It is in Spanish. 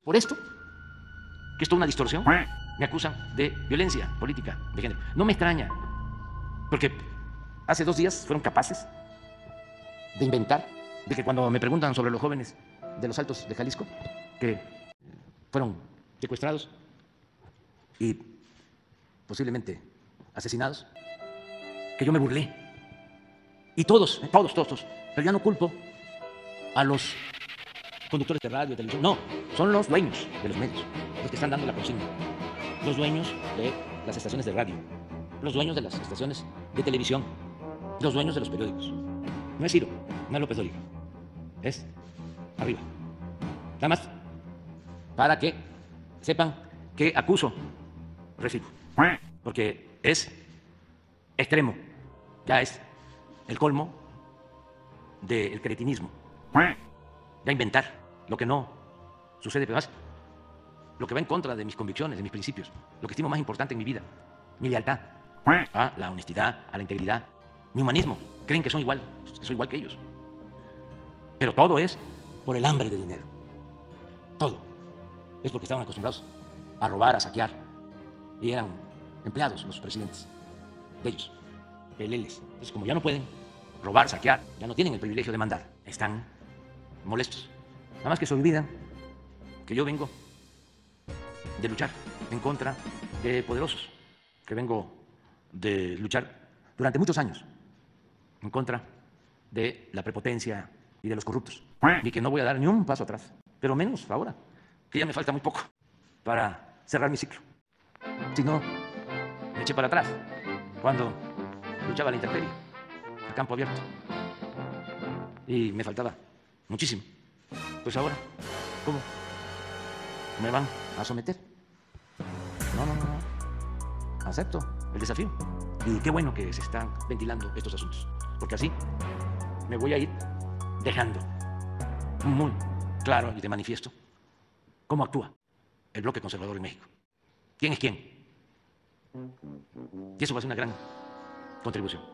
Por esto, que es toda una distorsión, me acusan de violencia política de género. No me extraña, porque hace 2 días fueron capaces de inventar, de que cuando me preguntan sobre los jóvenes de los Altos de Jalisco, que fueron secuestrados y posiblemente asesinados, que yo me burlé. Y todos, pero ya no culpo a los conductores de radio, de televisión, no, son los dueños de los medios, los que están dando la consigna, los dueños de las estaciones de radio, los dueños de las estaciones de televisión, los dueños de los periódicos. No es Ciro, no es López Dóriga, es arriba. Nada más para que sepan que acuso recibo, porque es extremo, ya es el colmo del cretinismo, ya inventar lo que no sucede, pero más lo que va en contra de mis convicciones, de mis principios, lo que estimo más importante en mi vida, mi lealtad a la honestidad, a la integridad, mi humanismo. Creen que soy igual que ellos, pero todo es por el hambre de dinero, todo es porque estaban acostumbrados a robar, a saquear, y eran empleados los presidentes de ellos, peleles. Entonces, como ya no pueden robar, saquear, ya no tienen el privilegio de mandar, están molestos. Nada más que se olvidan que yo vengo de luchar en contra de poderosos, que vengo de luchar durante muchos años en contra de la prepotencia y de los corruptos, y que no voy a dar ni un paso atrás, pero menos ahora, que ya me falta muy poco para cerrar mi ciclo. Si no, me eché para atrás cuando luchaba a la intemperie, a campo abierto, y me faltaba muchísimo. Pues ahora, ¿cómo me van a someter? No. Acepto el desafío. Y qué bueno que se están ventilando estos asuntos, porque así me voy a ir dejando muy claro y de manifiesto cómo actúa el bloque conservador en México. ¿Quién es quién? Y eso va a ser una gran contribución.